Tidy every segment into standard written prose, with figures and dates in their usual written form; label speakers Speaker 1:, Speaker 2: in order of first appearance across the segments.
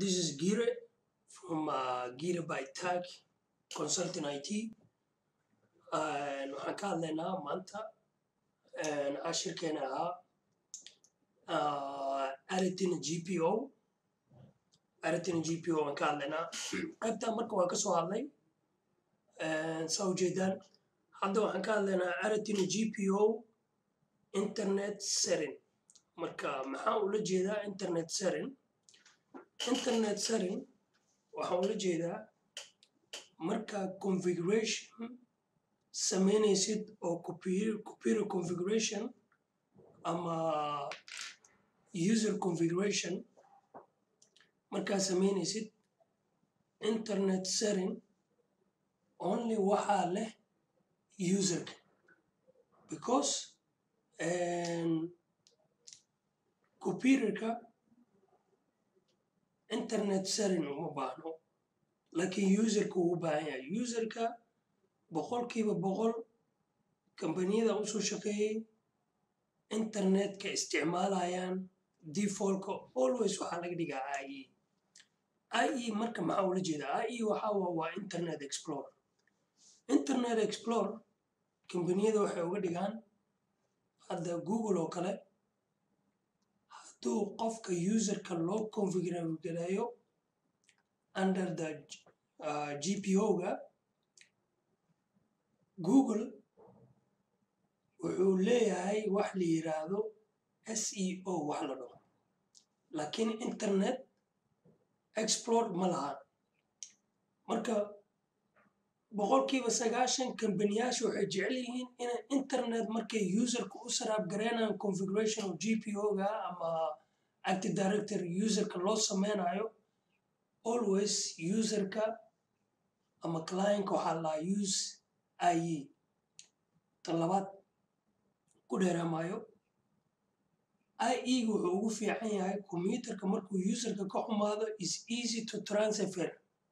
Speaker 1: This is Gire from Gire by Tag Consulting IT. waxaan ka hadlaynaa maanta cashirkeena ahaa Aritina GPO. Aritina GPO waan ka hadlaynaa qaybtaa marka waan ka soo hadlay saa ujeedaan hadda waxaan ka hadlaynaa Aritina GPO internet setting. marka maxaa ula jeedaa internet setting? Internet setting waxaa ula jeedaa marka configuration sameynaysid oo computer configuration ama user configuration markaa sameynaysid internet setting only waxaa leh user because computerka internet setting uma baahno laakiin userka uu u baahan yahay. Userka boqolkiiba boqol kambaniyada usoo shaqeeyay internetka isticmaalayaan defaultka always waxaa laga dhigaa IE. IE marka maxaa ula jeedaa? IE waa internet explorer. Internet explorer kambaniyada waxay uga dhigaan hadda Google oo kale hadduu qofka userka loo configure gareeyo under the GPO-ga Google wuxuu leeyahay wax la yiraahdo SEO wax la dhaho laakiin internet explorer ma laha. marka boqolkiiba 90 kambaniyaasha waxay jecel yihiin inay internet markay userka u saraab gareynayaan configuration of GPO-ga ama Active Directory userka loo sameynayo always userka ama client waxaa la use IE. tan labaad ku dheeraamayo IE wuxuu ugu fiican yahay computerka markuu userka ka xumaado is easy to transfer,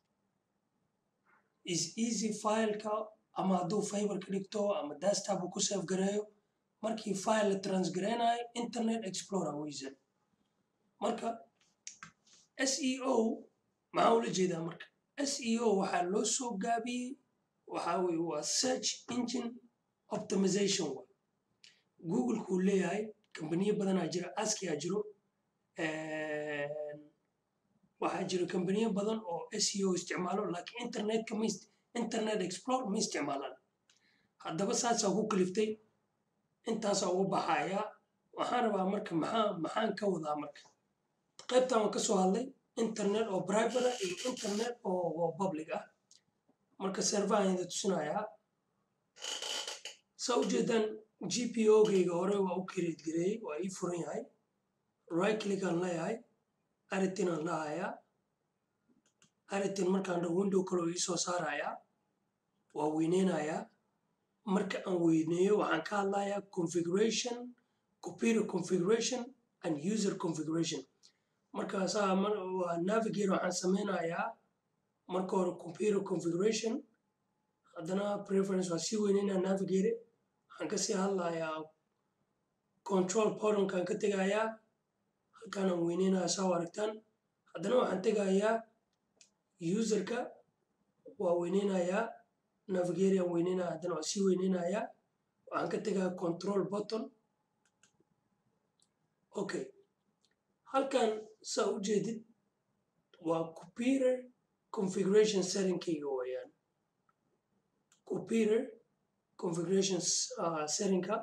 Speaker 1: is easy fileka ama hadduu fiber ka dhigto ama desktop ku save gareeyo markii file la transgareynayo internet explorer weysan. marka SEO maxaa ula jeedaa? marka SEO waxaa loo soo gaabiyey waxaa weeye waa search engine optimization. Google kuu leeyahay kambaniyo badanaa jira, Askia jiro, waxaa jiro kambaniyo badan oo SEO isticmaalo laakiin internet explorer ma isticmaalaan. haddaba saasaa ku kaliftay intaasaa ugu baxayaa. waxaan rabaa marka maxaan ka wadaa? marka qaybtan waan ka soo hadlay internet oo private ah iyo internet oo public ah. marka server-ayda tusinayaa saa ujeedaan GPO-gayga hore waa u create gareeyey, waa ii furan yahay. right click aan leeyahay, Aritin aan dhahayaa. Aritin markaan dhaho window kale oo ii soo saarayaa, waa weyneynayaa. marka aan weyneeyo waxaan ka hadlayaa configuration, computer configuration and user configuration. markaasaa navigate waxaan sameynayaa marka hore computer configuration, haddana preference waa sii weyneynaa navigate. waxaan kasii hadlayaa control panelkaan ka tegayaa, halkaanaan weyneynaya saa u aragtaan. haddana waxaan tegayaa userka, waa weyneynayaa, navigate aan weyneynaya, haddana waa sii weyneynayaa. waxaan ka tegayaa control button. okay, halkan saa u jeedid waa computer configuration setting-kayga weeyaan. computer configuration setting-ka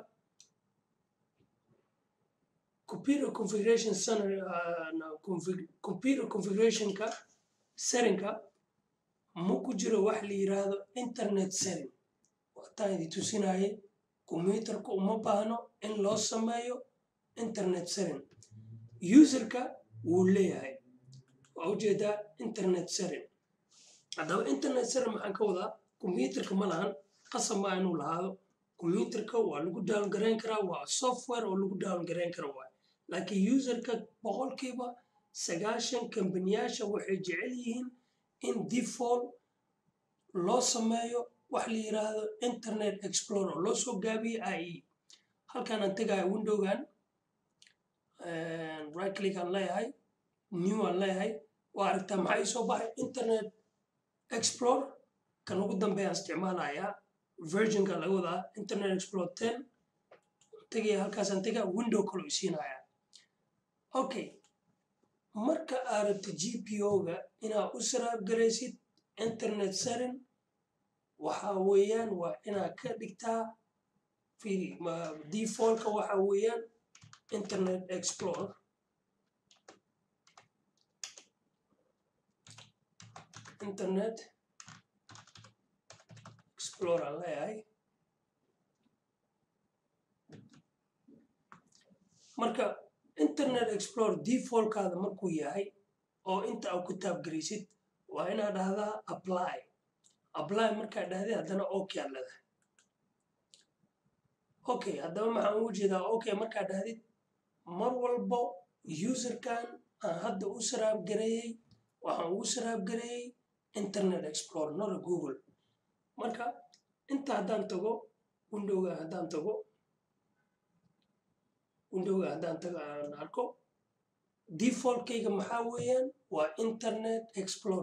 Speaker 1: computer configuration-ka setting-ka ma ku jiro wax la yiraahdo internet setting. waataan idin tusinayay computerka uma baahno in loo sameeyo internet setting. userka wuu leeyahay, waa ujeedaa internet setting. haddaba internet setting maxaan ka wadaa? computerka ma lahan qasab ma inuu lahaado. computerka waa lagu download gareyn karaa, waa software oo lagu download gareyn karo waay. laakiin userka boqolkiiba 90 kambaniyaasha waxay jecel yihiin in default loo sameeyo wax la yiraahdo internet explorer loo soo gaabiyey IE. halkaan aan tegayo windowgan, right click aan leeyahay, new aan leeyahay, وعرفت معي صباح انترنت اكسبلور كان ugu dambeeyaan isticmaalayaa versionka laga wadaa internet explorer 10 tagay halkaasaan tagaa window kale u siinayaa okay marka aad rabto GPO-ga inaad u saraab garaysid internet setting waxa weeyaan waa inaad ka dhigtaa default-ka waxa weeyaan internet explorer internet explorer leeyahay marka internet explorer default-kaada markuu yahay oo inta aad ku taabgaraysid waa inaad dhahdaa apply markaad dhahday haddana okay aad leedahay okay haddaba maxaan ugu jeedaa okay markaad dhahdid mar walbo userkan aan hadda u saraab gareeyey waxaan ugu saraab gareeyey internet explorer not Google marka inta haddaan tago windowga haddaan tago aan arko default-kayga maxaa weeyaan waa internet explorer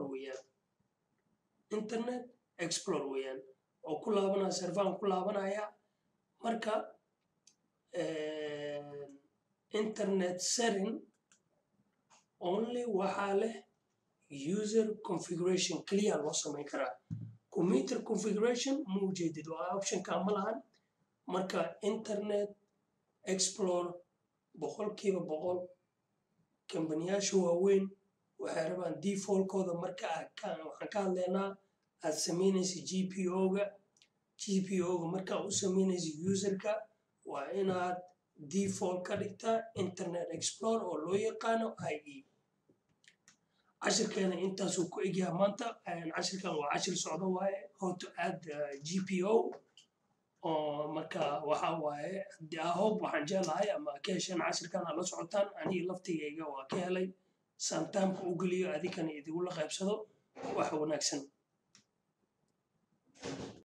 Speaker 1: weeyaan oo ku laabanaya servaan ku laabanaya marka internet setting only waxaa leh user configuration kaliya loo samayn karaa computer configuration ma ujeedid waa optionka ma lahan marka internet explorer 100% kambaniyaasha waaweyn waxay rabaan default-kooda marka waxaan ka hadlaynaa aad samaynaysa GPO-ga marka u samaynaysa userka waa inaad default ka dhigtaa internet explorer oo loo yaqaano IE cashirkeena intaasuu ku egyahay maanta cashirkan waa cashir socdo waaye how to add GPO oo marka waxa waaye hope waxaan jeclahay ama ka hesheen cashirkan aad la socotaan aniga laftigayga waa ka helay santaamka u geliyo adikana idigula qaybsado wax wanaagsan